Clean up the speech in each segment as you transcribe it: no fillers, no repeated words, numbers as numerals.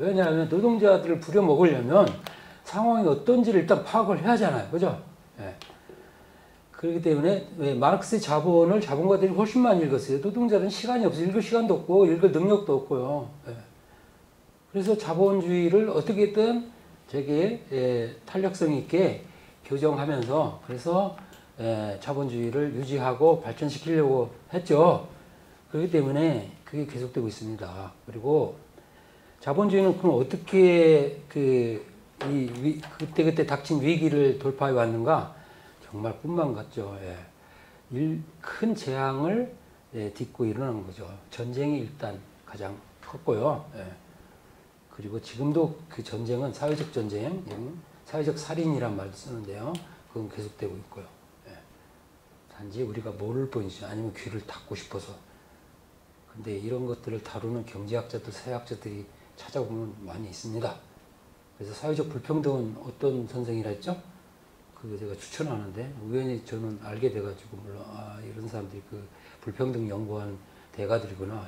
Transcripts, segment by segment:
왜냐하면 노동자들을 부려먹으려면 상황이 어떤지를 일단 파악을 해야 하잖아요. 그죠? 예. 그렇기 때문에 마르크스의 자본을 자본가들이 훨씬 많이 읽었어요. 노동자들은 시간이 없어요. 읽을 시간도 없고 읽을 능력도 없고요. 예. 그래서 자본주의를 어떻게든 되게 탄력성 있게 교정하면서 그래서 자본주의를 유지하고 발전시키려고 했죠. 그렇기 때문에 그게 계속되고 있습니다. 그리고 자본주의는 그럼 어떻게 그때 닥친 위기를 돌파해 왔는가? 정말 꿈만 같죠. 큰 재앙을 딛고 일어나는 거죠. 전쟁이 일단 가장 컸고요. 그리고 지금도 그 전쟁은 사회적 전쟁, 사회적 살인이란 말을 쓰는데요. 그건 계속되고 있고요. 단지 우리가 모를 뿐이죠. 아니면 귀를 닫고 싶어서. 근데 이런 것들을 다루는 경제학자들, 사회학자들이 찾아보면 많이 있습니다. 그래서 사회적 불평등은 어떤 선생이라 했죠? 그거 제가 추천하는데 우연히 저는 알게 돼가지고 물론 이런 사람들이 그 불평등 연구하는 대가들이구나.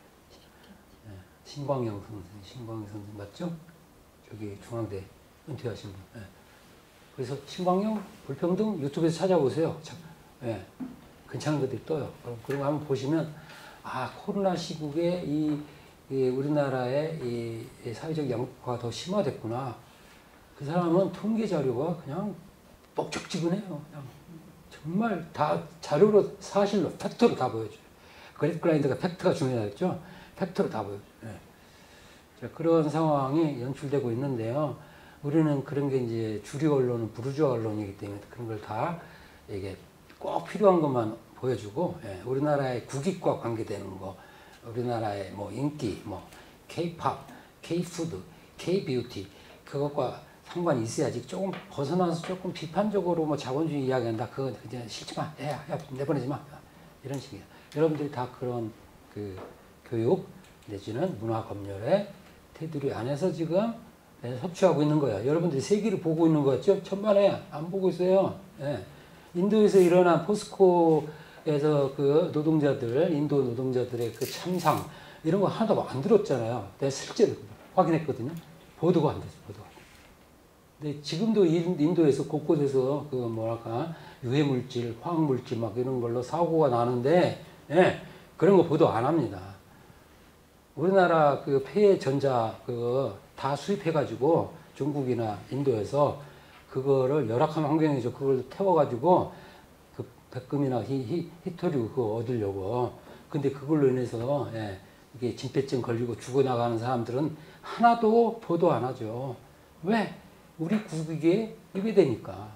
신광영 선생 맞죠? 저기 중앙대 은퇴하신 분. 그래서 신광영 불평등 유튜브에서 찾아보세요. 괜찮은 것들이 떠요. 그런 거 한번 보시면 코로나 시국에 이 우리나라의 이 사회적 양극화가 더 심화됐구나. 그 사람은 통계 자료가 그냥 뻑적지근해요. 그냥 정말 다 자료로 사실로 팩트로 다 보여줘요. 그래프클라인드가 팩트가 중요하겠죠. 팩트로 다 보여줘요. 자, 그런 상황이 연출되고 있는데요. 우리는 그런 게 이제 주류 언론은 부르주아 언론이기 때문에 그런 걸 다 이게 꼭 필요한 것만 보여주고, 우리나라의 국익과 관계되는 거, 우리나라의 뭐 인기, 뭐 K-팝, K-푸드, K-뷰티 그것과 상관이 있어야지. 조금 벗어나서 조금 비판적으로 뭐 자본주의 이야기한다. 그거 그냥 싫지 마. 야, 내보내지 마. 이런 식이에요. 여러분들이 다 그런 그 교육 내지는 문화 검열의 테두리 안에서 지금 섭취하고 있는 거야. 여러분들이 세계를 보고 있는 거 같죠? 천만에 안 보고 있어요. 인도에서 일어난 포스코에서 그 노동자들, 인도 노동자들의 그 참상 이런 거 하나도 안 들었잖아요. 내가 실제로 확인했거든요. 보도가 안 됐어, 보도가. 근데 지금도 인도에서 곳곳에서 그 뭐랄까 유해물질, 화학물질 막 이런 걸로 사고가 나는데 그런 거 보도 안 합니다. 우리나라 그 폐 전자 그거 다 수입해가지고 중국이나 인도에서 그거를 열악한 환경에서 그걸 태워가지고 그 백금이나 히토류 그거 얻으려고. 근데 그걸로 인해서 이게 진폐증 걸리고 죽어나가는 사람들은 하나도 보도 안 하죠. 왜? 우리 국익에 위배되니까.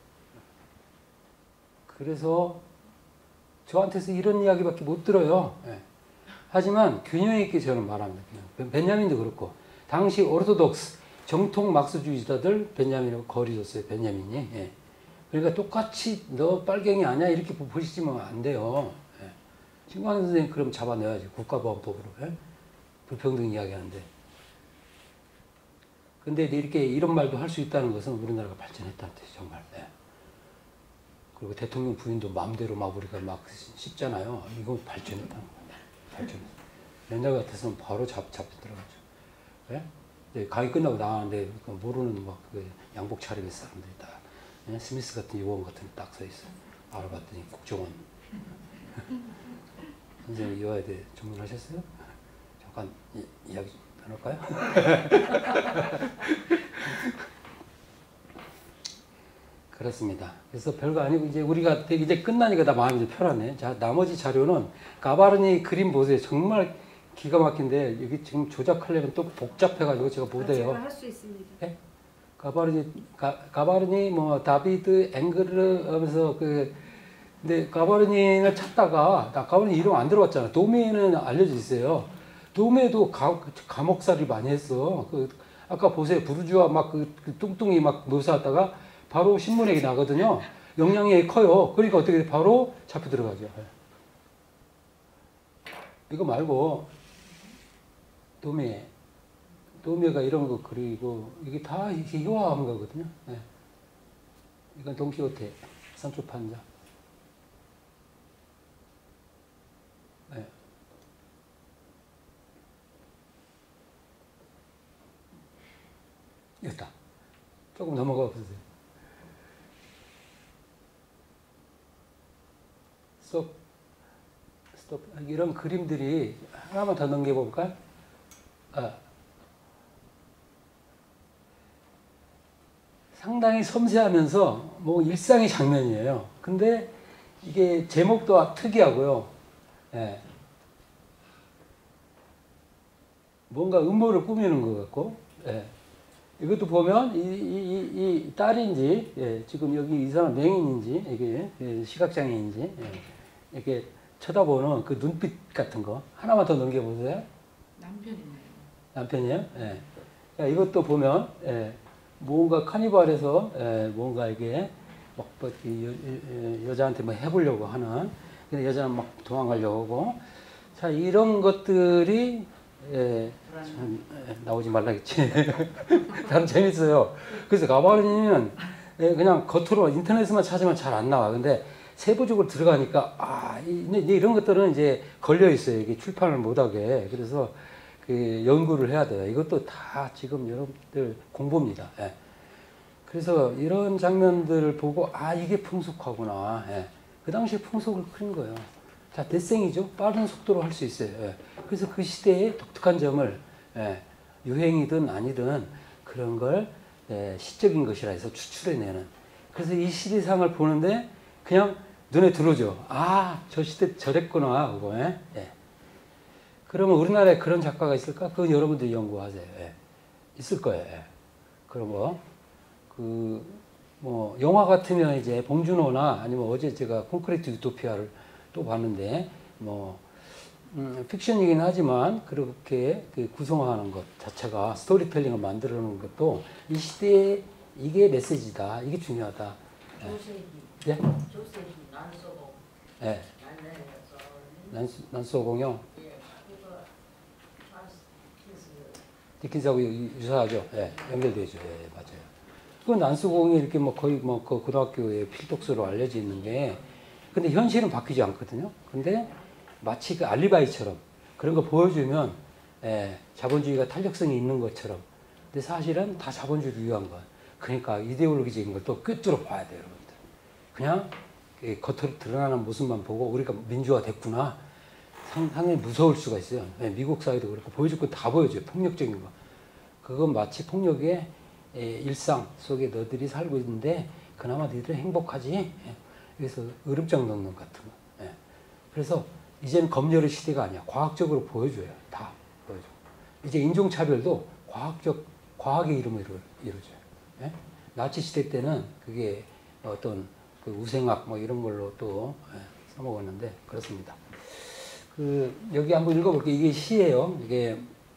그래서 저한테서 이런 이야기밖에 못 들어요. 하지만 균형 있게 저는 말합니다. 벤자민도 그렇고 당시 오르토독스 정통 막스주의자들 벤자민하고 거리줬어요. 벤자민이. 그러니까 똑같이 너 빨갱이 아니야 이렇게 보시면 안 돼요. 신광 선생님 그럼 잡아내야지. 국가보안법으로. 불평등 이야기하는데. 근데 이렇게 이런 말도 할 수 있다는 것은 우리나라가 발전했다는 뜻이죠. 정말. 그리고 대통령 부인도 마음대로 막 우리가 막 씹잖아요. 이거 발전했다는 거예요. 발전했어요. 옛날 같아서는 바로 잡혀 들어가죠. 강의 끝나고 나왔는데 모르는 막 그 양복 차림의 사람들이 다 스미스 같은 요원 같은 딱 서 있어요. 알아봤더니 국정원. 선생님 이화여대 전문하셨어요? 잠깐 이야기 좀 나눌까요? 그렇습니다. 그래서 별거 아니고 이제 우리가 이제 끝나니까 다 마음이 좀 편하네. 자, 나머지 자료는 가바르니 그림 보세요. 정말 기가 막힌데 여기 지금 조작하려면 또 복잡해가지고 제가 못해요. 제가 할 수 있습니다. 가바르니 뭐 다비드 앵그르 하면서 근데 가바르니를 찾다가 가바르니 이름 안 들어봤잖아. 도메는 알려져 있어요. 도메도 감옥살이 많이 했어. 아까 보세요. 부르주아 막 그 뚱뚱이 막 묘사하다가 바로 신문에 나거든요. 영향이 커요. 그러니까 어떻게 바로 잡혀 들어가죠. 이거 말고 도메가 이런 거 그리고 이게 다 희화한 거거든요. 이건 돈키호테 산초 판자. 조금 넘어가 보세요. 스톱. 이런 그림들이 하나만 더 넘겨볼까? 상당히 섬세하면서 뭐 일상의 장면이에요. 근데 이게 제목도 특이하고요. 예. 뭔가 음모를 꾸미는 것 같고, 예. 이것도 보면 이 딸인지, 예. 지금 여기 이 사람 맹인인지, 이게 예. 시각장애인지, 예. 이렇게 쳐다보는 그 눈빛 같은 거 하나만 더 넘겨보세요. 남편이네요. 남편이에요? 예. 야, 이것도 보면 예. 뭔가 카니발에서 뭔가 이게 막 여자한테 뭐 해보려고 하는, 근데 여자는 막 도망가려고 하고, 자 이런 것들이 참, 나오지 말라겠지. 참 재밌어요. 그래서 가버리면 그냥 겉으로 인터넷에만 찾으면 잘 안 나와. 근데 세부적으로 들어가니까 이런 것들은 이제 걸려 있어요. 이게 출판을 못하게. 그래서 그 연구를 해야 돼요. 이것도 다 지금 여러분들 공부입니다. 예. 그래서 이런 장면들을 보고 이게 풍속화구나. 예. 그 당시에 풍속을 그린 거예요. 자, 대생이죠. 빠른 속도로 할 수 있어요. 예. 그래서 그 시대의 독특한 점을 유행이든 아니든 그런 걸 시적인 것이라 해서 추출해내는. 그래서 이 시대상을 보는데 그냥 눈에 들어오죠. 저 시대 저랬구나 하고. 예. 그러면 우리나라에 그런 작가가 있을까? 그건 여러분들이 연구하세요. 예. 있을 거예요. 예. 그런 거. 뭐, 영화 같으면 이제 봉준호나 아니면 어제 제가 콘크리트 유토피아를 또 봤는데, 뭐, 픽션이긴 하지만 그렇게 그 구성하는 것 자체가 스토리텔링을 만들어내는 것도 이 시대에 이게 메시지다. 이게 중요하다. 조세기. 예? 조세기 난소공. 예. 난소공요. 디킨스하고 유사하죠. 예, 연결되죠. 예, 맞아요. 그 난수공이 이렇게 뭐 거의 뭐 그 고등학교의 필독서로 알려져 있는 게, 근데 현실은 바뀌지 않거든요. 근데 마치 그 알리바이처럼 그런 거 보여주면 자본주의가 탄력성이 있는 것처럼. 근데 사실은 다 자본주의를 위한 것. 그러니까 이데올로기적인 걸 또 꿰뚫어 봐야 돼요, 여러분들. 그냥 겉으로 드러나는 모습만 보고 우리가 민주화 됐구나. 상당히 무서울 수가 있어요. 미국 사회도 그렇고 보여줄 거 다 보여줘요. 폭력적인 거. 그건 마치 폭력의 일상 속에 너희들이 살고 있는데 그나마 너희들은 행복하지. 그래서 의름장 넣는 같은 거. 그래서 이제는 검열의 시대가 아니야. 과학적으로 보여줘요. 다 보여줘. 이제 인종차별도 과학의 이름으로 이루어져요. 나치 시대 때는 그게 어떤 그 우생학 뭐 이런 걸로 또 써먹었는데 그렇습니다. 여기 한번 읽어볼게요. 이게 시예요. 이게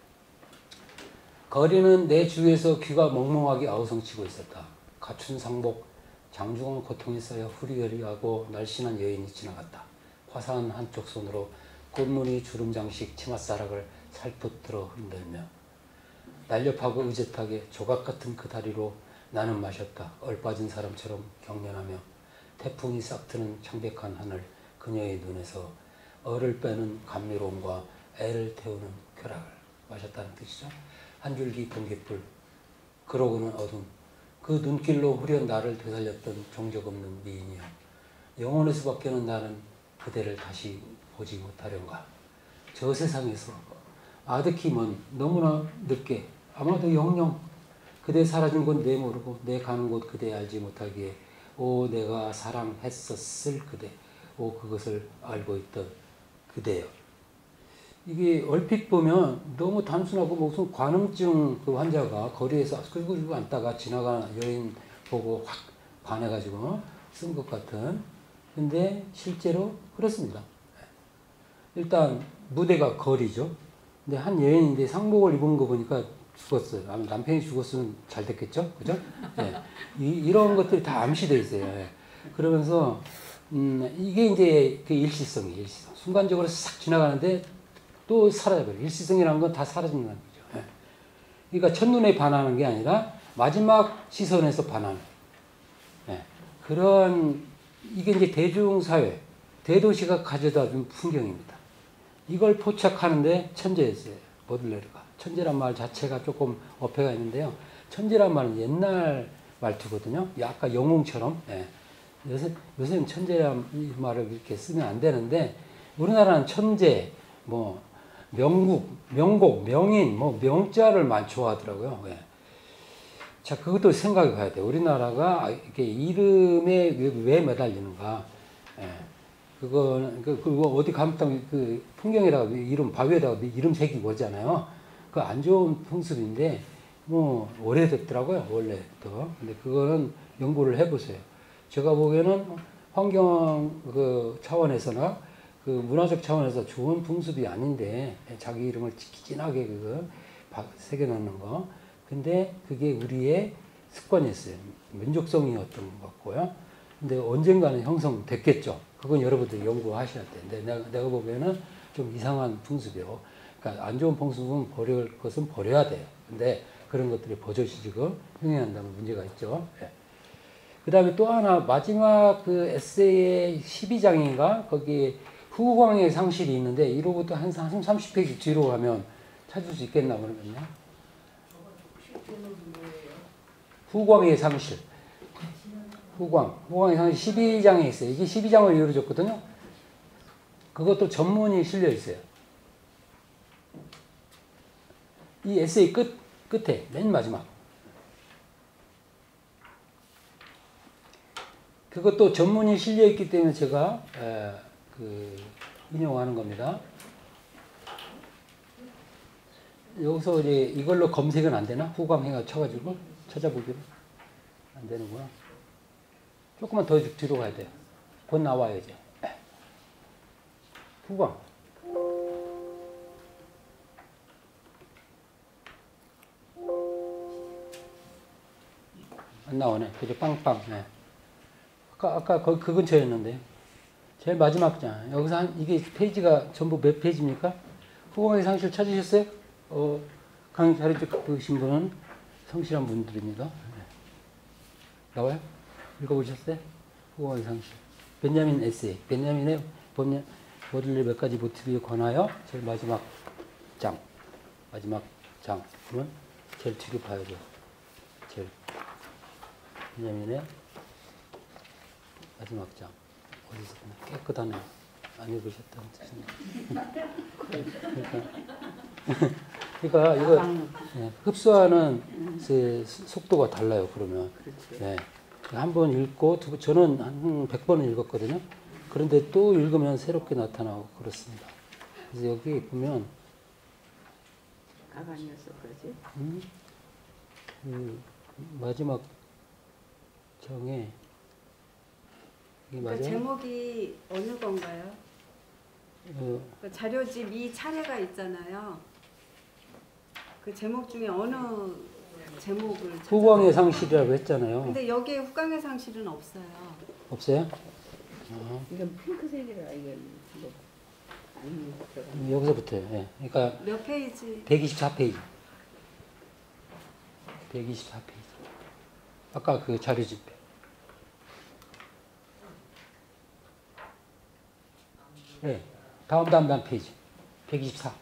거리는 내 주위에서 귀가 멍멍하게 아우성치고 있었다. 갖춘 상복, 장중한 고통에 쌓여 후리허리하고 날씬한 여인이 지나갔다. 화사한 한쪽 손으로 꽃무늬 주름장식 치맛사락을 살풋 들어 흔들며 날렵하고 의젓하게 조각 같은 그 다리로 나는 마셨다. 얼빠진 사람처럼 경련하며 태풍이 싹트는 창백한 하늘, 그녀의 눈에서 얼을 빼는 감미로움과 애를 태우는 쾌락을 마셨다는 뜻이죠. 한 줄기 번갯불, 그러고는 어둠, 그 눈길로 후련 나를 되살렸던 종적 없는 미인이여, 영혼에서 밖에는 나는 그대를 다시 보지 못하련가. 저 세상에서 아득히 먼 너무나 늦게 아마도 영영 그대 사라진 곳 내 모르고 내 가는 곳 그대 알지 못하기에 오 내가 사랑했었을 그대, 오 그것을 알고 있던 그대요. 이게 얼핏 보면 너무 단순하고 무슨 관음증 그 환자가 거리에서 끌고 앉다가 지나가는 여인 보고 확 반해가지고 쓴 것 같은. 근데 실제로 그렇습니다. 일단 무대가 거리죠. 근데 한 여인인데 상복을 입은 거 보니까 죽었어요. 남편이 죽었으면 잘 됐겠죠, 그죠? 이런 것들이 다 암시되어 있어요. 그러면서 이게 이제 그 일시성이에요. 일시성. 순간적으로 싹 지나가는데 또 사라져버려요. 일시성이라는 건 다 사라진다는 거죠. 그러니까 첫눈에 반하는 게 아니라 마지막 시선에서 반하는. 그런, 이게 이제 대중사회, 대도시가 가져다 준 풍경입니다. 이걸 포착하는데 천재였어요. 보들레르가. 천재란 말 자체가 조금 어폐가 있는데요. 천재란 말은 옛날 말투거든요. 약간 영웅처럼. 예. 요새는 천재란 이 말을 이렇게 쓰면 안 되는데 우리나라는 천재, 뭐 명곡, 명인, 뭐 명자를 많이 좋아하더라고요. 예. 자, 그것도 생각해 봐야 돼요. 우리나라가 이렇게 이름에 왜 매달리는가. 예. 그거 어디 가면 그 풍경에다가 이름, 바위에다가 이름 새기고 오잖아요. 그거 안 좋은 풍습인데, 뭐, 오래됐더라고요, 원래부터. 근데 그거는 연구를 해보세요. 제가 보기에는 환경 그 차원에서나 그 문화적 차원에서 좋은 풍습이 아닌데, 자기 이름을 진하게 그거 새겨놓는 거. 근데 그게 우리의 습관이었어요. 민족성이었던 것 같고요. 근데 언젠가는 형성됐겠죠. 그건 여러분들이 연구하셔야 돼. 근데 내가 보기에는 좀 이상한 풍습이요. 그러니까 안 좋은 풍습은 버릴 것은 버려야 돼요. 근데 그런 것들이 버젓이 지금 흥행한다면 문제가 있죠. 예. 그 다음에 또 하나, 마지막 그 에세이의 12장인가? 거기에 후광의 상실이 있는데, 이로부터 한 30페이지 뒤로 가면 찾을 수 있겠나 모르겠네. 후광의 상실. 후광의 상실 12장에 있어요. 이게 12장을 이루어졌거든요. 그것도 전문이 실려 있어요. 이 에세이 끝에, 맨 마지막. 그것도 전문이 실려 있기 때문에 제가 인용하는 겁니다. 여기서 이제 이걸로 검색은 안 되나? 후광해가 쳐가지고 찾아보기로 안 되는구나. 조금만 더 뒤로 가야 돼요. 곧 나와요 이제. 후광. 안 나오네. 그죠? 빵빵. 네. 아까 그 근처였는데. 제일 마지막 장. 여기서 이게 페이지가 전부 몇 페이지입니까? 후광의 상실 찾으셨어요? 강의 잘해주신 분은 성실한 분들입니다. 네. 나와요? 읽어보셨어요? 후광의 상실. 벤자민 에세이. 벤자민의 모델의 몇 가지 모티브에 관하여 제일 마지막 장. 그러면 제일 뒤로 봐야 돼요. 제일. 벤자민의 마지막 장. 어디서 깨끗하네요. 안 읽으셨다는 뜻입니다. 그러니까 이거 흡수하는 속도가 달라요. 그러면 네. 한 번 읽고 저는 한 100번을 읽었거든요. 그런데 또 읽으면 새롭게 나타나고 그렇습니다. 그래서 여기 보면 가방이었을까지? 마지막 장에 이게 그러니까 맞아요? 제목이 어느 건가요? 그러니까 자료집 이 차례가 있잖아요. 그 제목 중에 어느 제목을 후광의 상실이라고 했잖아요. 근데 여기에 후광의 상실은 없어요. 없어요? 이건 핑크색이라 이건 뭐 아니 여기서부터요. 예. 그러니까 몇 페이지? 124페이지. 124페이지. 아까 그 자료집. 네. 다음 페이지. 124.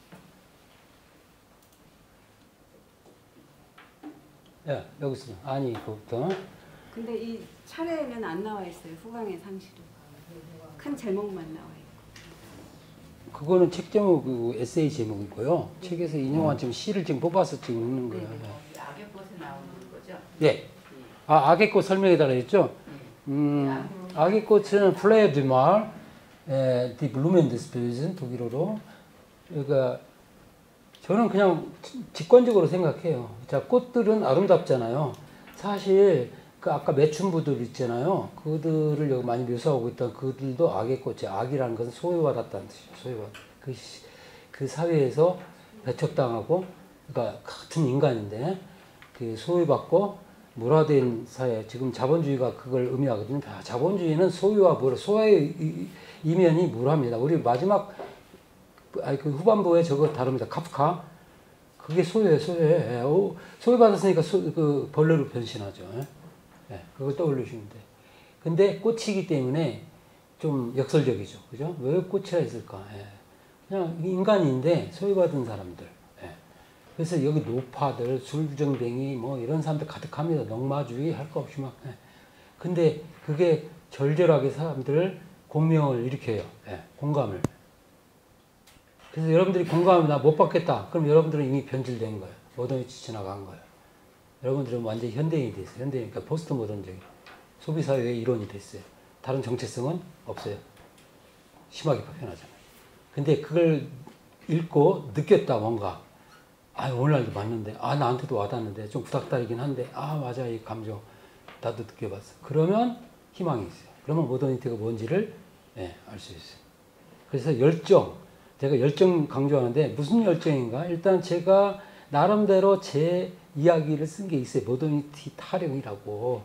예, 여기 있어요. 아니, 그부터. 근데 이 차례에는 안 나와 있어요. 후광의 상실은. 큰 제목만 나와 있고. 그거는 책 제목, 그 에세이 제목이고요. 책에서 인용한 지금 시를 지금 뽑아서 지금 읽는 거예요. 예. 악의 꽃에 나오는 거죠? 예. 악의 꽃 설명해달라 했죠? 악의 꽃은 플레어 드 말, 디 블루멘 디스페이즌 독일어로. 그러니까 저는 그냥 직관적으로 생각해요. 자, 꽃들은 아름답잖아요. 사실 그 아까 매춘부들 있잖아요. 그들을 여기 많이 묘사하고 있던 그들도 악의 꽃이, 악이라는 것은 소외받았다는 뜻이에요. 소외받. 그 사회에서 배척당하고, 그러니까 같은 인간인데 그 소외받고 물화된 사회. 지금 자본주의가 그걸 의미하거든요. 자본주의는 소유와 소외의 이면이 물화입니다. 우리 마지막 그 후반부에 저거 다룹니다. 카프카. 그게 소외. 소외받았으니까 그 벌레로 변신하죠. 예, 그걸 떠올리시면 돼. 근데 꽃이기 때문에 좀 역설적이죠. 그죠? 왜 꽃이라 했을까? 예. 그냥 인간인데 소외받은 사람들. 예. 그래서 여기 노파들, 술주정뱅이 뭐 이런 사람들 가득합니다. 농마주의 할 거 없이 막. 예. 근데 그게 절절하게 사람들을 공명을 일으켜요. 예. 공감을. 그래서 여러분들이 공감을 나 못 받겠다. 그럼 여러분들은 이미 변질된 거예요. 모던이티 지나간 거예요. 여러분들은 완전히 현대인이 됐어요. 현대인, 그러니까 포스트 모던적인 소비사회의 이론이 됐어요. 다른 정체성은 없어요. 심하게 표현하잖아요. 근데 그걸 읽고 느꼈다, 뭔가. 아, 오늘날도 맞는데. 아, 나한테도 와닿는데. 좀 구닥다리긴 한데. 아, 맞아, 이 감정. 나도 느껴봤어. 그러면 희망이 있어요. 그러면 모더니티가 뭔지를 알 수 있어요. 그래서 열정. 제가 열정 강조하는데 무슨 열정인가? 일단 제가 나름대로 제 이야기를 쓴 게 있어요. 모더니티 타령이라고.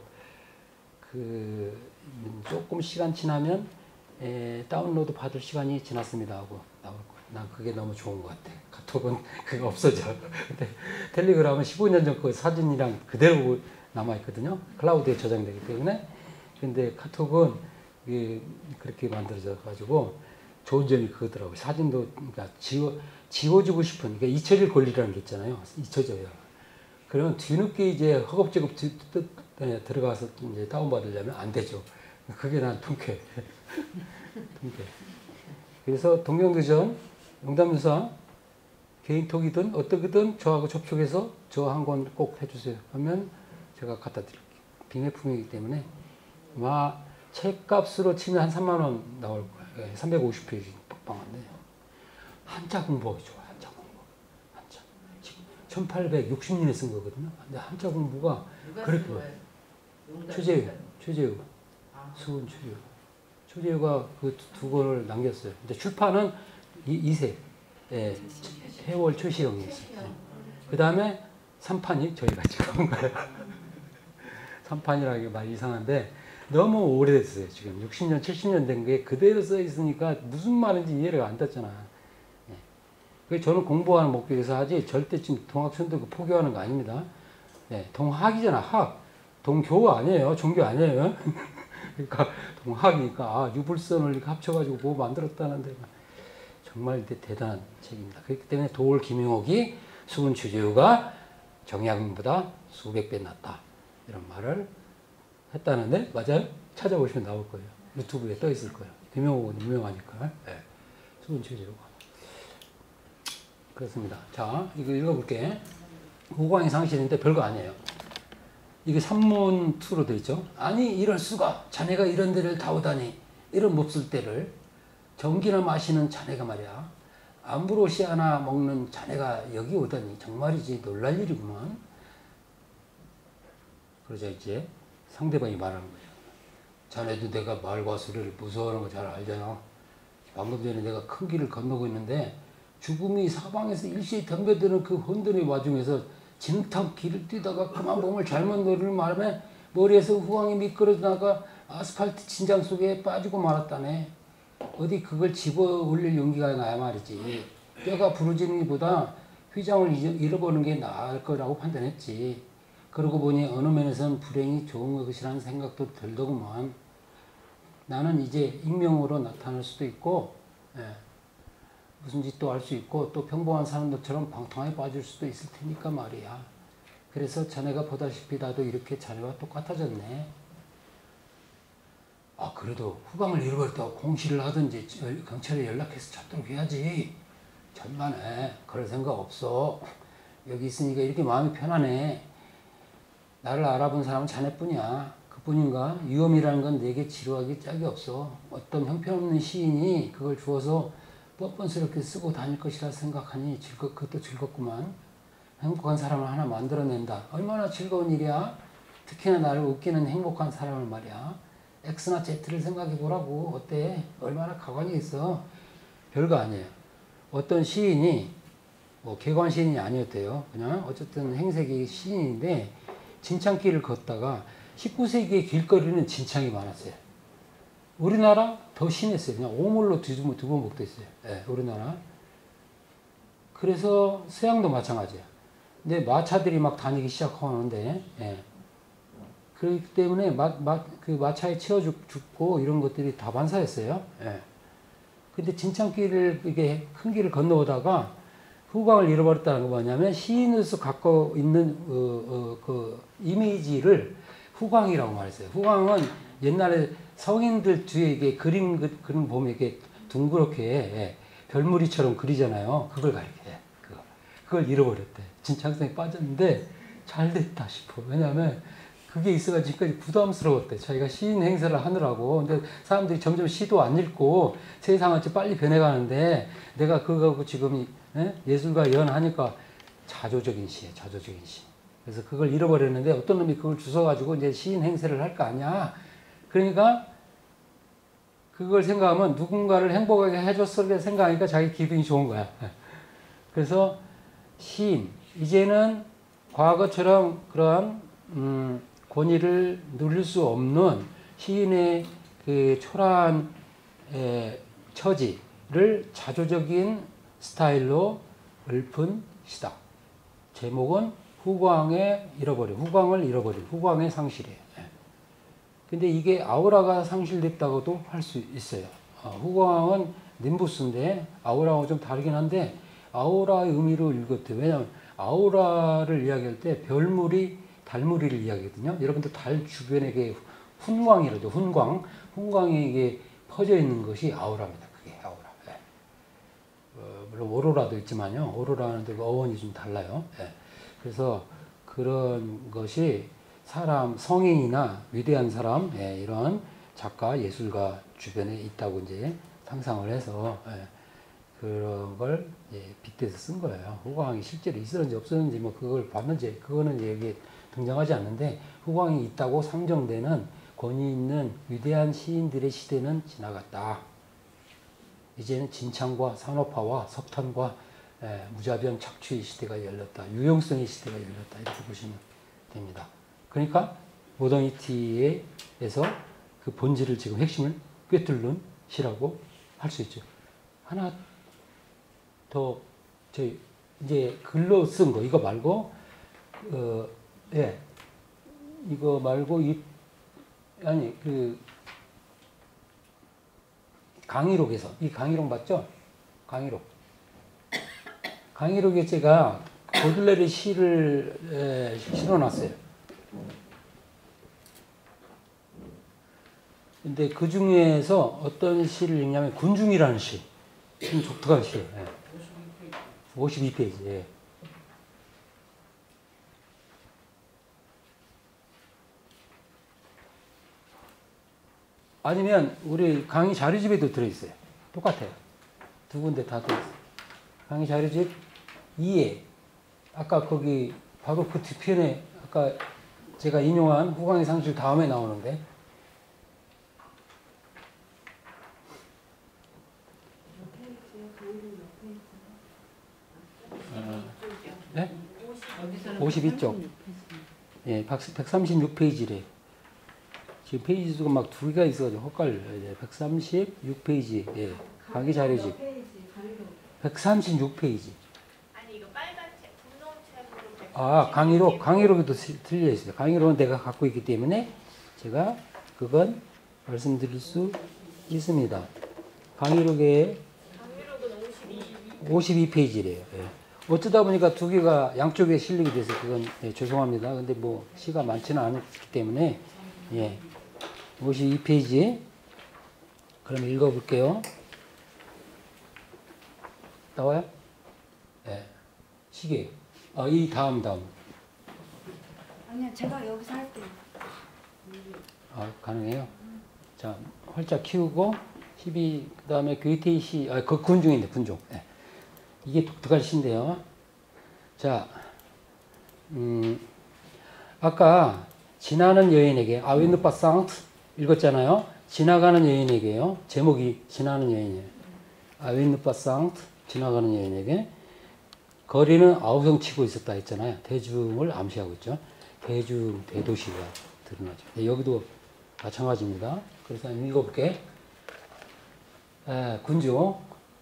조금 시간 지나면 다운로드 받을 시간이 지났습니다 하고 나올 거예요. 난 그게 너무 좋은 것 같아. 카톡은 그게 없어져. 근데 텔레그램은 15년 전 그 사진이랑 그대로 남아있거든요. 클라우드에 저장되기 때문에. 근데 카톡은 그렇게 만들어져 가지고 좋은 점이 그거더라고요. 사진도 그러니까 지워주고 싶은, 그러니까 잊혀질 권리라는 게 있잖아요. 잊혀져요. 그러면 뒤늦게 이제 허겁지겁 들어가서 이제 다운받으려면 안 되죠. 그게 난 통쾌. 통쾌. 그래서 동경대전 용담유사 개인톡이든 어떻게든 저하고 접촉해서 저 한 권 꼭 해주세요. 하면 제가 갖다 드릴게요. 빙의품이기 때문에 아마 책값으로 치면 한 3만 원 나올 거예요. 350페이지 빡빡한데 한자 공부하기 좋아요. 한자 공부. 한자. 지금 1860년에 쓴 거거든요. 근데 한자 공부가 그렇게 최재우. 수은 최재우. 최재우가 그 두 권을 남겼어요. 근데 출판은 이세. 해월 최시영이 있어요. 그 다음에 3판이 저희가 지금 한 거예요. 3판이라는 게 말 이상한데 너무 오래됐어요. 지금 60년, 70년 된 게 그대로 써 있으니까 무슨 말인지 이해가 안 됐잖아. 그래서 저는 공부하는 목적에서 하지 절대 지금 동학천도 포교하는 거 아닙니다. 동학이잖아, 학. 동교 아니에요. 종교 아니에요. 그러니까 동학이니까 유불선을 이렇게 합쳐가지고 뭐 만들었다는데 정말 대단한 책입니다. 그렇기 때문에 도올 김용옥이 수은 주재우가 정약용보다 수백 배 낫다 이런 말을 했다는데 맞아요? 찾아보시면 나올 거예요. 유튜브에 떠 있을 거예요. 김용옥은 유명하니까. 수은 주재우가. 그렇습니다. 자, 이거 읽어볼게. 후광의 상실인데 별거 아니에요. 이게 산문2로 되어 있죠. 아니 이럴 수가. 자네가 이런 데를 다 오다니. 이런 몹쓸 때를. 전기나 마시는 자네가 말이야. 암브로시아나 먹는 자네가 여기 오다니 정말이지 놀랄 일이구만. 그러자 이제 상대방이 말하는 거예요. 자네도 내가 말과 소리를 무서워하는 거 잘 알잖아. 방금 전에 내가 큰 길을 건너고 있는데 죽음이 사방에서 일시에 덤벼드는 그 혼돈의 와중에서 진흙탕 길을 뛰다가 그만 몸을 잘못 노리는 바람에 머리에서 후광이 미끄러져 나가 아스팔트 진장 속에 빠지고 말았다네. 어디 그걸 집어 올릴 용기가 나야 말이지. 뼈가 부러지는 것보다 휘장을 잃어버리는 게 나을 거라고 판단했지. 그러고 보니 어느 면에선 불행이 좋은 것이라는 생각도 들더구만. 나는 이제 익명으로 나타날 수도 있고 무슨 짓도 할 수 있고 또 평범한 사람들처럼 방탕하게 빠질 수도 있을 테니까 말이야. 그래서 자네가 보다시피 나도 이렇게 자네와 똑같아졌네. 아 그래도 후광을 잃어버렸다고 공시를 하든지 경찰에 연락해서 찾도록 해야지. 천만에 그럴 생각 없어. 여기 있으니까 이렇게 마음이 편하네. 나를 알아본 사람은 자네뿐이야. 그뿐인가? 위험이라는 건 내게 지루하기 짝이 없어. 어떤 형편없는 시인이 그걸 주어서 뻔뻔스럽게 쓰고 다닐 것이라 생각하니 그것도 즐겁구만. 행복한 사람을 하나 만들어낸다. 얼마나 즐거운 일이야. 특히나 나를 웃기는 행복한 사람을 말이야. X나 Z를 생각해 보라고. 어때? 얼마나 가관이 있어. 별거 아니에요. 어떤 시인이 뭐 개관 시인이 아니어도 돼요. 그냥 어쨌든 행색이 시인인데 진창길을 걷다가 19세기의 길거리는 진창이 많았어요. 우리나라 더 심했어요. 그냥 오물로 두부먹도 있어요. 우리나라. 그래서 서양도 마찬가지예요. 근데 마차들이 막 다니기 시작하는데, 그렇기 때문에 그 마차에 치여 죽고 이런 것들이 다 반사였어요. 근데 진창길을 이게 큰 길을 건너오다가 후광을 잃어버렸다는 건 뭐냐면 시인으로서 갖고 있는 그 이미지를 후광이라고 말했어요. 후광은 옛날에 성인들 뒤에 이게 그림 보면 이렇게 둥그렇게 예, 별무리처럼 그리잖아요. 그걸 가리켜요. 그걸 잃어버렸대. 진창성에 빠졌는데 잘 됐다 싶어. 왜냐하면 그게 있어가지고 지금까지 부담스러웠대. 자기가 시인 행세를 하느라고. 근데 사람들이 점점 시도 안 읽고 세상은 빨리 변해가는데 내가 그거하고 지금 예술가 연하니까 자조적인 시에 자조적인 시. 그래서 그걸 잃어버렸는데 어떤 놈이 그걸 주워가지고 이제 시인 행세를 할 거 아니야. 그러니까 그걸 생각하면 누군가를 행복하게 해줬을 생각하니까 자기 기분이 좋은 거야. 그래서 시인, 이제는 과거처럼 그러한 권위를 누릴 수 없는 시인의 그 초라한 처지를 자조적인 스타일로 읊은 시다. 제목은 후광을 잃어버린, 후광의 상실이에요. 근데 이게 아우라가 상실됐다고도 할 수 있어요. 후광은 님부스인데 아우라하고 좀 다르긴 한데 아우라의 의미로 읽었대요. 왜냐하면 아우라를 이야기할 때 별무리, 달무리를 이야기하거든요. 여러분들 달 주변에 이게 훈광이라죠. 훈광이 이게 퍼져 있는 것이 아우라입니다. 그게 아우라. 네. 물론 오로라도 있지만요. 오로라는 어원이 좀 달라요. 네. 그래서 그런 것이 사람, 성인이나 위대한 사람, 예, 이런 작가, 예술가 주변에 있다고 이제 상상을 해서 예, 그런 걸 예, 빗대서 쓴 거예요. 후광이 실제로 있었는지 없었는지 뭐 그걸 봤는지 그거는 이제 여기 등장하지 않는데 후광이 있다고 상정되는 권위 있는 위대한 시인들의 시대는 지나갔다. 이제는 진창과 산업화와 석탄과 예, 무자비한 착취의 시대가 열렸다. 유용성의 시대가 열렸다. 이렇게 보시면 됩니다. 그러니까 모더니티에서 그 본질을 지금 핵심을 꿰뚫는 시라고 할 수 있죠. 하나 더 저희 이제 글로 쓴 거 이거 말고 예 이거 말고 아니 그 강의록에서 이 강의록 맞죠? 강의록에 제가 보들레르 시를 실어놨어요. 근데 그 중에서 어떤 시를 읽냐면 군중이라는 시. 좀 독특한 시예요. 예. 52페이지. 예. 아니면 우리 강의 자료집에도 들어있어요. 똑같아요. 두 군데 다 들어있어요. 강의 자료집 2에 아까 거기 바로 그 뒤편에 아까 제가 인용한 후광의 상실 다음에 나오는데 네? 52쪽. 예, 136페이지래. 지금 페이지 수가 막 두 개가 있어가지고 헛갈려요. 136페이지. 예, 강의 자료집. 136페이지. 아니 이거 빨간 책, 분홍책으로. 아, 강의록에도 틀려 있어요. 강의록은 내가 갖고 있기 때문에 제가 그건 말씀드릴 수 있습니다. 강의록에 52페이지래요. 예. 어쩌다 보니까 두 개가 양쪽에 실리게 돼서 그건 예, 죄송합니다. 근데 뭐 시가 많지는 않기 때문에 예. 52페이지 그럼 읽어볼게요. 나와요? 예. 시계. 아, 이 다음. 아니요, 제가 여기서 할게요. 아, 가능해요? 자, 활짝 키우고 12, 그 다음에 괴테이 시, 그 군중인데, 군중. 예. 이게 독특한 시인데요. 자, 아까 지나는 여인에게, 아윈느 파상트 읽었잖아요. 지나가는 여인에게요. 제목이 지나는 여인이에요. 아윈느 파상트 지나가는 여인에게 거리는 아우성 치고 있었다 했잖아요. 대중을 암시하고 있죠. 대도시가 드러나죠. 네, 여기도 마찬가지입니다. 그래서 한번 읽어볼게. 군중,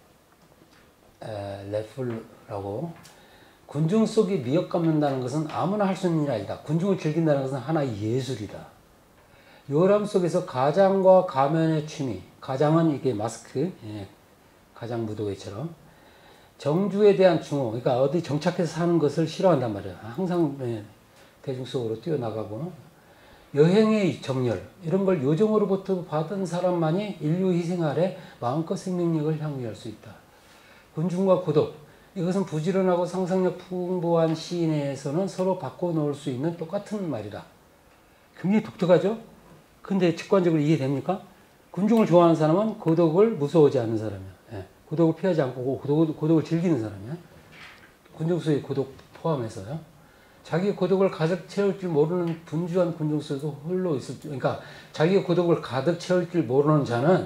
레플라고. 군중 속에 미역 감는다는 것은 아무나 할 수 있는 일 아니다. 군중을 즐긴다는 것은 하나의 예술이다. 요람 속에서 가장과 가면의 취미. 가장은 이게 마스크, 예, 가장 무도회처럼. 정주에 대한 중호, 그러니까 어디 정착해서 사는 것을 싫어한단 말이야. 항상 대중 속으로 뛰어나가고 여행의 정열 이런 걸 요정으로부터 받은 사람만이 인류 희생 아래 마음껏 생명력을 향유할 수 있다. 군중과 고독 이것은 부지런하고 상상력 풍부한 시인에서는 서로 바꿔놓을 수 있는 똑같은 말이다. 굉장히 독특하죠? 근데 직관적으로 이해됩니까? 군중을 좋아하는 사람은 고독을 무서워하지 않는 사람이야. 예. 고독을 피하지 않고 고독을 즐기는 사람이야. 군중 속의 고독 포함해서요. 자기의 고독을 가득 채울 줄 모르는 분주한 군중 속에서 홀로 있을 줄, 그러니까 자기의 고독을 가득 채울 줄 모르는 자는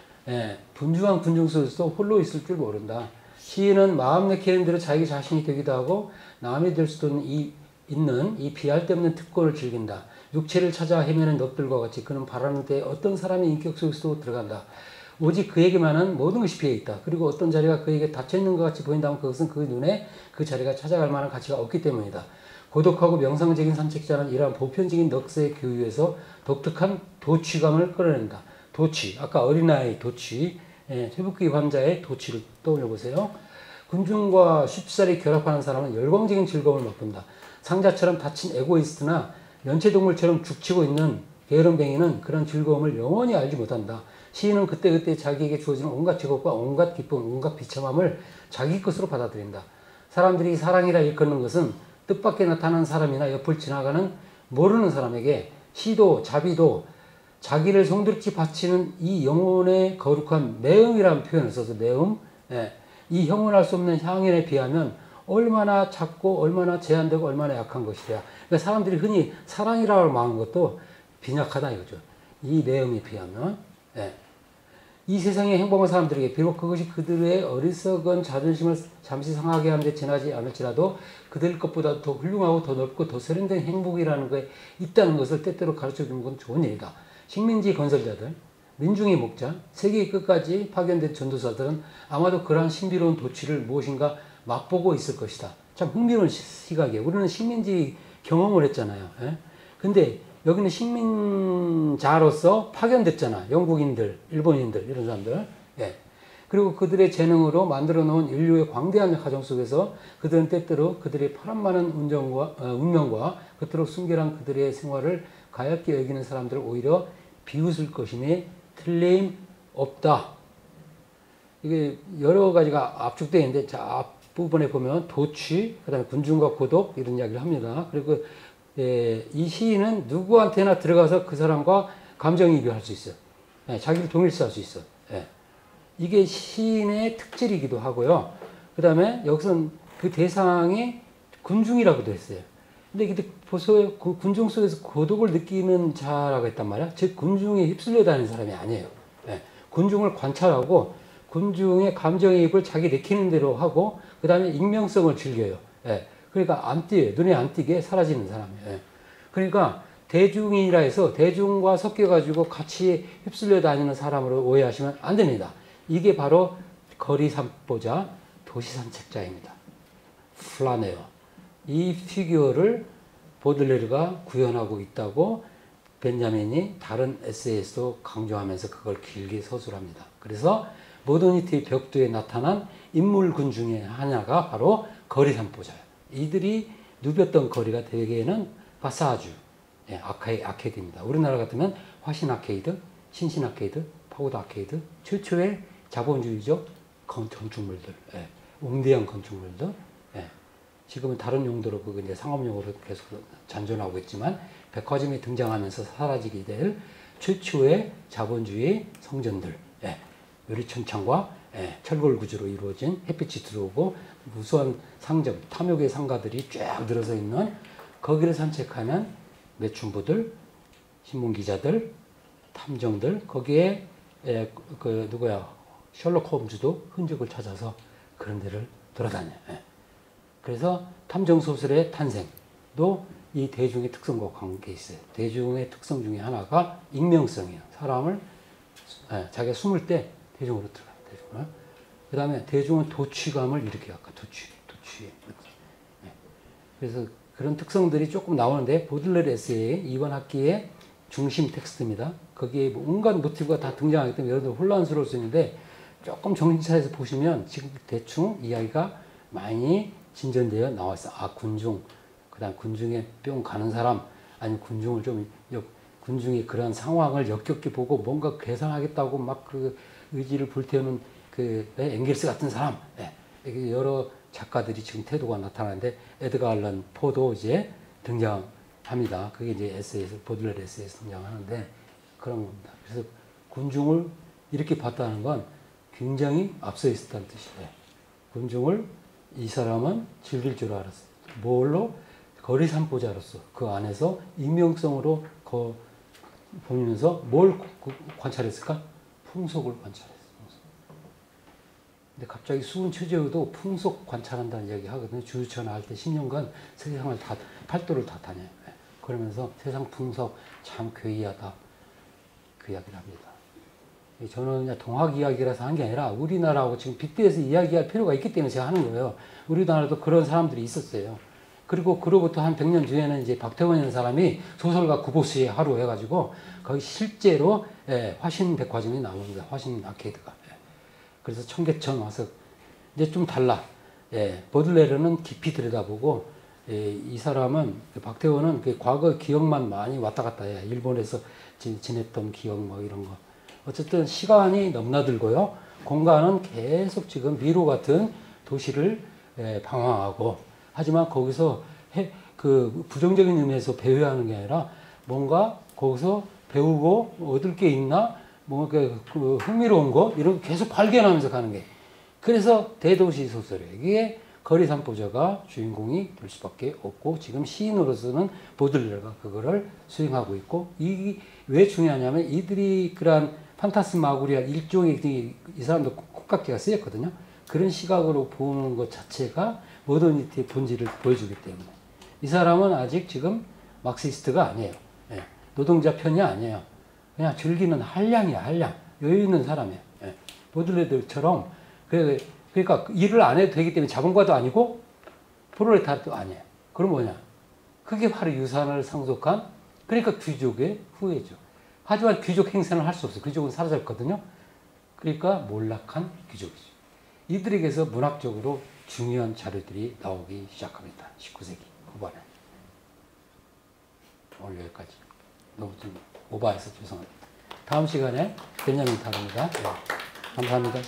분주한 군중 속에서 홀로 있을 줄 모른다. 시인은 마음 내키는 대로 자기 자신이 되기도 하고 남이 될 수도 있는 이 비할 데 없는 특권을 즐긴다. 육체를 찾아 헤매는 넋들과 같이 그는 바라는 데 어떤 사람의 인격 속에서도 들어간다. 오직 그에게만은 모든 것이 비어있다. 그리고 어떤 자리가 그에게 닫혀있는 것 같이 보인다면 그것은 그 눈에 그 자리가 찾아갈 만한 가치가 없기 때문이다. 고독하고 명상적인 산책자는 이러한 보편적인 넋의 교유에서 독특한 도취감을 끌어낸다. 도취, 아까 어린아이 도취, 회복기 환자의 도취를 떠올려보세요. 군중과 쉽사리 결합하는 사람은 열광적인 즐거움을 맛본다. 상자처럼 다친 에고이스트나 연체동물처럼 죽치고 있는 게으름뱅이는 그런 즐거움을 영원히 알지 못한다. 시인은 그때그때 자기에게 주어지는 온갖 즐겁과 온갖 기쁨, 온갖 비참함을 자기 것으로 받아들인다. 사람들이 사랑이라 일컫는 것은 뜻밖에 나타나는 사람이나 옆을 지나가는 모르는 사람에게 시도 자비도 자기를 송두리째 바치는 이 영혼의 거룩한 매음이라는 표현을 써서 매음, 이 형언할 수 없는 향연에 비하면 얼마나 작고 얼마나 제한되고 얼마나 약한 것이랴. 그러니까 사람들이 흔히 사랑이라고 말하는 것도 빈약하다 이거죠. 이 내용에 비하면. 이 세상의 행복한 사람들에게 비록 그것이 그들의 어리석은 자존심을 잠시 상하게 하는 데 지나지 않을지라도 그들 것보다 더 훌륭하고 더 넓고 더 세련된 행복이라는 것에 있다는 것을 때때로 가르쳐주는 건 좋은 일이다. 식민지 건설자들, 민중의 목자, 세계의 끝까지 파견된 전도사들은 아마도 그러한 신비로운 도취를 무엇인가 맛보고 있을 것이다. 참 흥미로운 시각이에요. 우리는 식민지 경험을 했잖아요. 근데 여기는 식민자로서 파견됐잖아. 영국인들, 일본인들 이런 사람들. 그리고 그들의 재능으로 만들어 놓은 인류의 광대한 가정 속에서 그들은 때때로 그들의 파란만한 운명과 그토록 순결한 그들의 생활을 가엾게 여기는 사람들을 오히려 비웃을 것임에 틀림없다. 이게 여러 가지가 압축되어 있는데 자, 앞부분에 보면 도취, 그 다음에 군중과 고독 이런 이야기를 합니다. 그리고 이 시인은 누구한테나 들어가서 그 사람과 감정이입할 수 있어요. 자기를 동일시할 수 있어요. 이게 시인의 특질이기도 하고요. 그 다음에 여기서는 그 대상이 군중이라고도 했어요. 근데 보세요. 그 군중 속에서 고독을 느끼는 자라고 했단 말이야. 즉, 군중에 휩쓸려 다니는 사람이 아니에요. 군중을 관찰하고 군중의 감정이입을 자기 내키는 대로 하고 그 다음에 익명성을 즐겨요. 그러니까 안 띄어요. 눈에 안 띄게 사라지는 사람이에요. 그러니까 대중이라 해서 대중과 섞여가지고 같이 휩쓸려 다니는 사람으로 오해하시면 안 됩니다. 이게 바로 거리 산보자 도시 산책자입니다. 플라네어. 이 피규어를 보들레르가 구현하고 있다고 벤자민이 다른 에세이에서도 강조하면서 그걸 길게 서술합니다. 그래서 모더니티의 벽두에 나타난 인물군 중에 하나가 바로 거리 산보자예요. 이들이 누볐던 거리가 대개는 파사주, 아케이드입니다. 우리나라 같으면 화신 아케이드, 신신 아케이드, 파고다 아케이드, 최초의 자본주의적 건축물들, 웅대한 건축물들. 지금은 다른 용도로 그거 이제 상업용으로 계속 잔존하고 있지만 백화점이 등장하면서 사라지게 될 최초의 자본주의 성전들, 유리천창과 철골 구조로 이루어진 햇빛이 들어오고 무수한 상점, 탐욕의 상가들이 쫙 늘어서 있는 거기를 산책하는 매춘부들, 신문기자들, 탐정들, 거기에 셜록 홈즈도 흔적을 찾아서 그런 데를 돌아다녀요. 그래서 탐정소설의 탄생도 이 대중의 특성과 관계 있어요. 대중의 특성 중에 하나가 익명성이에요. 사람을 자기가 숨을 때 대중으로 들어가요. 그 다음에 대중은 도취감을 일으켜요. 아까 도취. 그래서 그런 특성들이 조금 나오는데 보들레르 에세이 이번 학기의 중심 텍스트입니다. 거기에 온갖 모티브가 다 등장하기 때문에 여러분들 혼란스러울 수 있는데 조금 정신차려서 보시면 지금 대충 이야기가 많이 진전되어 나와 있어. 아, 군중, 그다음 군중에 뿅 가는 사람, 아니면 군중을 군중의 그런 상황을 역겹게 보고 뭔가 개선하겠다고 막 그 의지를 불태우는 그 엥겔스 같은 사람, 이게 여러 작가들이 지금 태도가 나타나는데 에드가 알런 포도 이제 등장합니다. 그게 이제 에세이에서 보들레르 에세이에서 등장하는데 그런 겁니다. 그래서 군중을 이렇게 봤다는 건 굉장히 앞서 있었다는 뜻이에요. 군중을 이 사람은 즐길 줄 알았어요. 뭘로? 거리 산보자로서 그 안에서 익명성으로 보면서 뭘 관찰했을까? 풍속을 관찰했어요. 근데 갑자기 수은 최재우도 풍속 관찰한다는 이야기 하거든요. 주유천하 할 때 10년간 세상을 다 팔도를 다 다녀요. 그러면서 세상 풍속 참 괴이하다 그 이야기를 합니다. 저는 그냥 동학 이야기라서 한 게 아니라 우리나라하고 지금 빗대어서 이야기할 필요가 있기 때문에 제가 하는 거예요. 우리나라도 그런 사람들이 있었어요. 그리고 그로부터 한 100년 뒤에는 이제 박태원이라는 사람이 소설가 구보스의 하루 해가지고 거기 실제로 화신백화점이 나옵니다. 화신 아케이드가. 그래서 청계천 와서 이제 좀 달라. 보들레르는 깊이 들여다보고 이 사람은 박태원은 그 과거 기억만 많이 왔다 갔다 해. 일본에서 지냈던 기억 뭐 이런 거. 어쨌든 시간이 넘나들고요. 공간은 계속 지금 미로 같은 도시를 방황하고 하지만 거기서 그 부정적인 의미에서 배회하는 게 아니라 뭔가 거기서 배우고 얻을 게 있나 뭔가 그 흥미로운 거 이런 거 계속 발견하면서 가는 게 그래서 대도시 소설이에요. 이게 거리 산보자가 주인공이 될 수밖에 없고 지금 시인으로서는 보들레르가 그거를 수행하고 있고 이 왜 중요하냐면 이들이 그러한 판타스마고리아 일종의 이 사람도 콩깍지가 쓰였거든요. 그런 시각으로 보는 것 자체가 모더니티의 본질을 보여주기 때문에 이 사람은 아직 지금 막시스트가 아니에요. 노동자 편이 아니에요. 그냥 즐기는 한량이야, 한량. 여유 있는 사람이에요. 보들레르처럼 그러니까 일을 안 해도 되기 때문에 자본가도 아니고 프롤레타르도 아니에요. 그럼 뭐냐? 그게 바로 유산을 상속한 그러니까 귀족의 후예죠. 하지만 귀족 행세는 할 수 없어요. 귀족은 사라졌거든요. 그러니까 몰락한 귀족이죠. 이들에게서 문학적으로 중요한 자료들이 나오기 시작합니다. 19세기 후반에. 오늘 여기까지. 너무 좀 오버해서 죄송합니다. 다음 시간에 베냐민 다룹니다. 감사합니다.